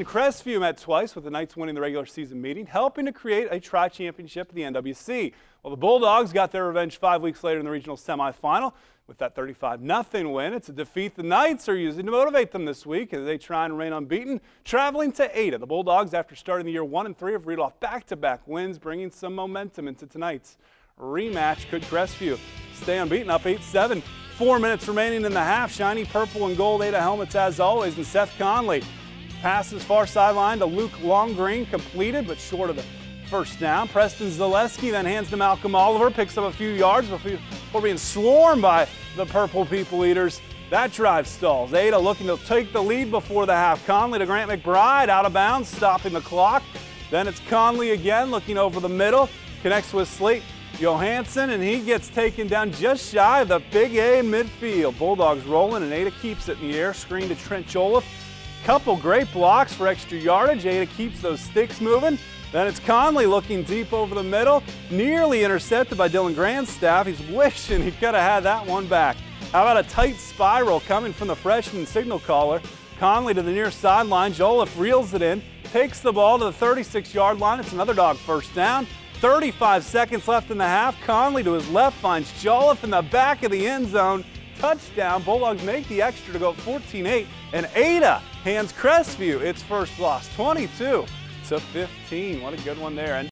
Crestview met twice with the Knights winning the regular season meeting, helping to create a tri-championship of the NWC. Well, the Bulldogs got their revenge 5 weeks later in the regional semifinal with that 35-0 win. It's a defeat the Knights are using to motivate them this week as they try and remain unbeaten, traveling to Ada. The Bulldogs, after starting the year 1-3, have reeled off back-to-back wins, bringing some momentum into tonight's rematch. Could Crestview stay unbeaten, up 8-7? 4 minutes remaining in the half. Shiny purple and gold Ada helmets as always, and Seth Conley passes far sideline to Luke Longgreen, completed but short of the first down. Preston Zaleski then hands to Malcolm Oliver, picks up a few yards before being swarmed by the Purple People Eaters. That drive stalls. Ada looking to take the lead before the half. Conley to Grant McBride, out of bounds, stopping the clock. Then it's Conley again, looking over the middle, connects with Slate Johansson, and he gets taken down just shy of the big A in midfield. Bulldogs rolling, and Ada keeps it in the air. Screen to Trent Joliffe. Couple great blocks for extra yardage. Ada keeps those sticks moving. Then it's Conley looking deep over the middle, nearly intercepted by Dylan Grandstaff. He's wishing he could have had that one back. How about a tight spiral coming from the freshman signal caller? Conley to the near sideline. Joliffe reels it in, takes the ball to the 36-yard line. It's another dog first down. 35 seconds left in the half. Conley to his left finds Joliffe in the back of the end zone. Touchdown. Bulldogs make the extra to go 14-8, and Ada hands Crestview its first loss, 22-15. What a good one there.